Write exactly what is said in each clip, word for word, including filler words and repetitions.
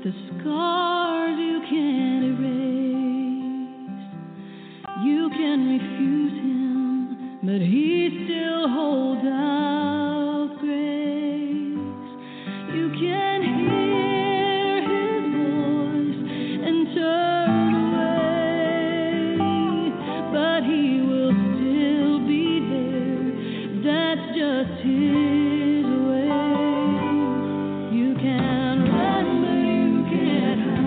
the scars you can't erase. You can refuse him, but he still holds out grace. You can hear his voice and turn away, but he will still be there. That's just his way. You can run, but you can't hide.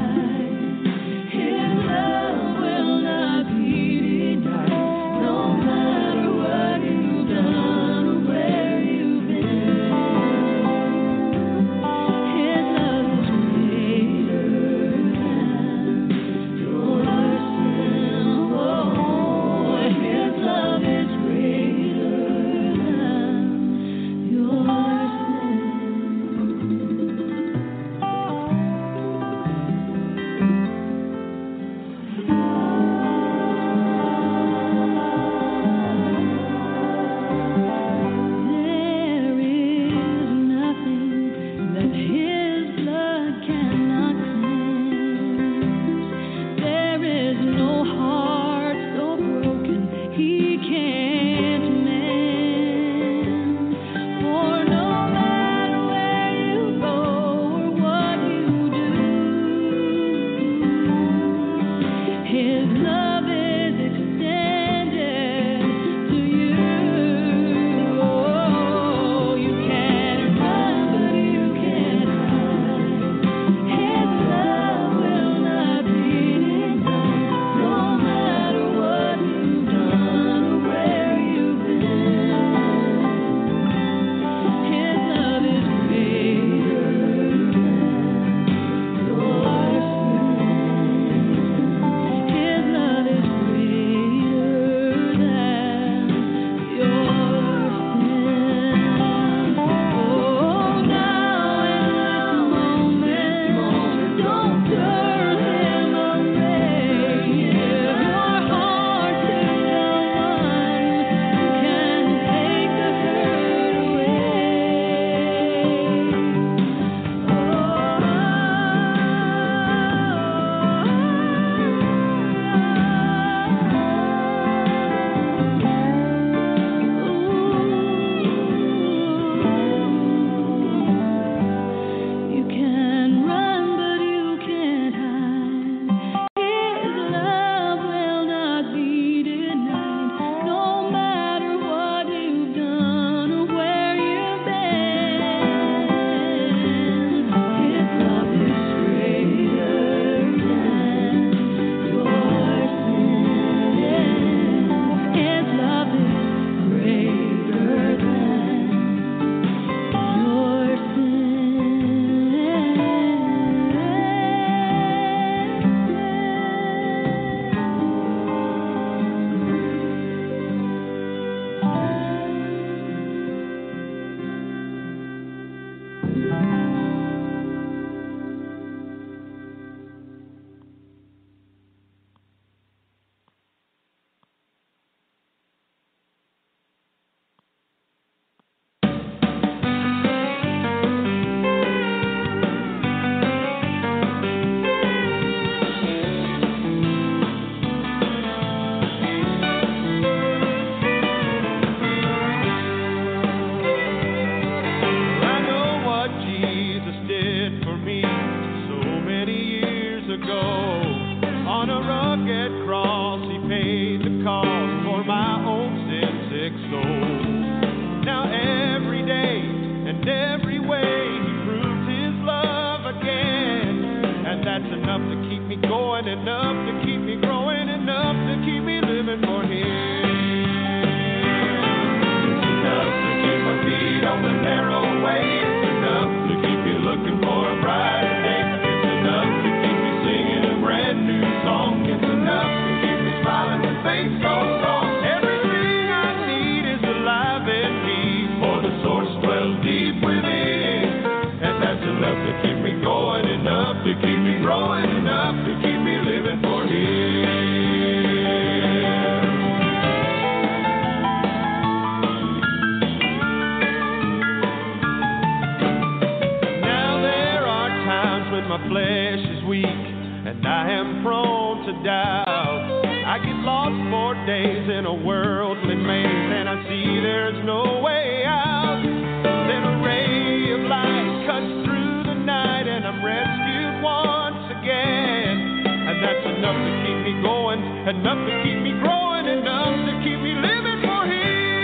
my flesh is weak and I am prone to doubt. I get lost for days in a worldly maze, and I see there's no way out. Then a ray of light cuts through the night, and I'm rescued once again. And that's enough to keep me going, enough to keep me growing, enough to keep me living for Him.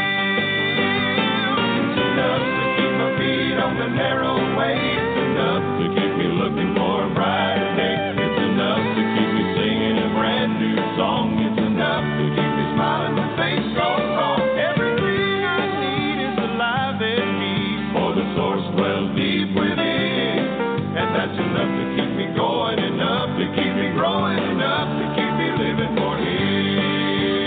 It's enough to keep my feet on the narrow way. It's enough to keep me looking for a brighter day. It's enough to keep me singing a brand new song. It's enough to keep me smiling when things go wrong. Everything I need is alive and deep, for the source dwells deep within. And that's enough to keep me going, enough to keep me growing, enough to keep me living for Him.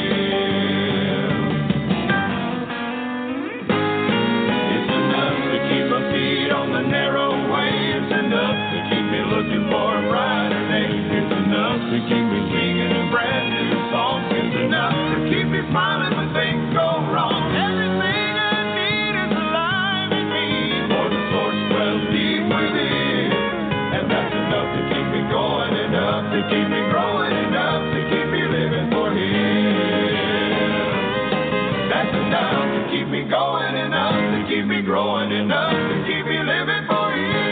It's enough to keep my feet on the narrow way. It's enough to keep me looking for a brighter day. It's enough to keep me singing a brand new song. It's enough to keep me smiling when things go wrong. Everything I need is alive in me, for the source dwells deep within. And that's enough to keep me going, enough to keep me growing, enough to keep me living for Him. That's enough to keep me going, enough to keep me growing, enough to keep me living for Him.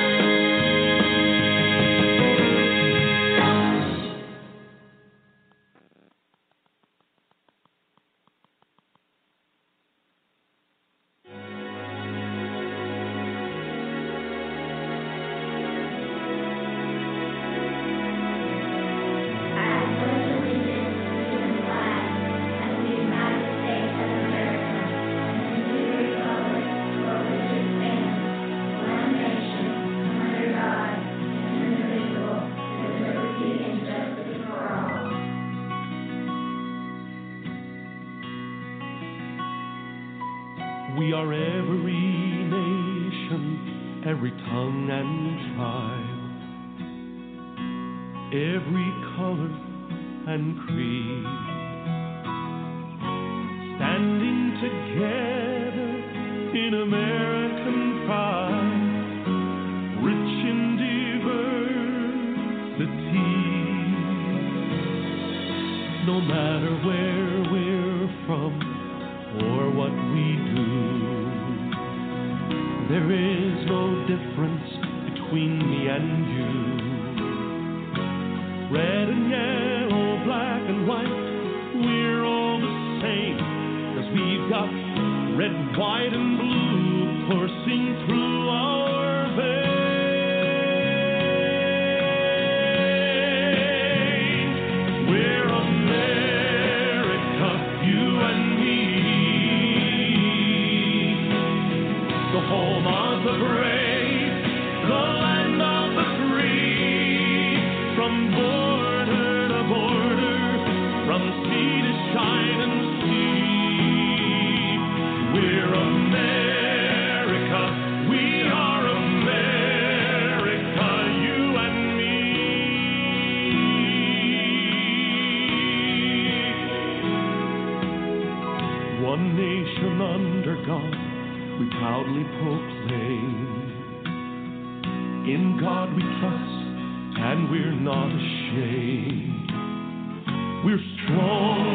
We are every nation, every tongue and tribe, every color and creed, standing together in American pride, rich in diversity. No matter where we're from or what we do, there is no difference between me and you. Red and yellow, black and white, we're all the same, 'cause we've got red, white, and blue coursing through our veins. We're America, you and me, the home of the brave, the land of the free, from border to border, from sea to shining sea. We're America, we are America, you and me. One nation under God, we proudly proclaim. In God we trust, and we're not ashamed. We're strong